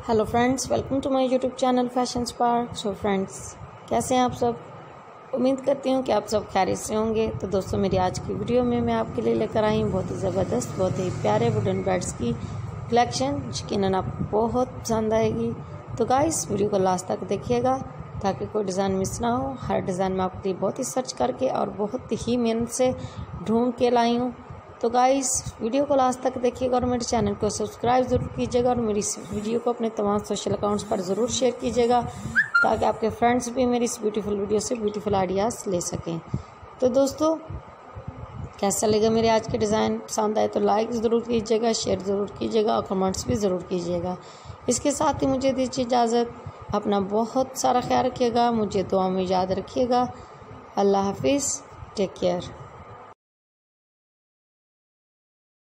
Hello friends, welcome to my YouTube channel fashion spark. So friends, कैसे हैं आप सब? उम्मीद करती हूँ कि आप सब खैरियत से होंगे। तो दोस्तों, मेरी आज की वीडियो में मैं आपके लिए लेकर आई हूँ बहुत ही ज़बरदस्त, बहुत ही प्यारे वुडन बेड्स की कलेक्शन। यकीनन आपको बहुत पसंद आएगी। तो गाइस, वीडियो को लास्ट तक देखिएगा ताकि कोई डिज़ाइन मिस ना हो। हर डिज़ाइन मैं आपके लिए बहुत ही सर्च करके और बहुत ही मेहनत से ढूंढ के लाई हूँ। तो गाइस, वीडियो को लास्ट तक देखिएगा और मेरे चैनल को सब्सक्राइब ज़रूर कीजिएगा और मेरी इस वीडियो को अपने तमाम सोशल अकाउंट्स पर ज़रूर शेयर कीजिएगा ताकि आपके फ्रेंड्स भी मेरी इस ब्यूटीफुल वीडियो से ब्यूटीफुल आइडियाज़ ले सकें। तो दोस्तों, कैसा लगा मेरे आज के डिज़ाइन? पसंद आए तो लाइक ज़रूर कीजिएगा, शेयर ज़रूर कीजिएगा और कमेंट्स भी ज़रूर कीजिएगा। इसके साथ ही मुझे दीजिए इजाज़त। अपना बहुत सारा ख्याल रखिएगा, मुझे दुआ में याद रखिएगा। अल्लाह हाफिज़, टेक केयर।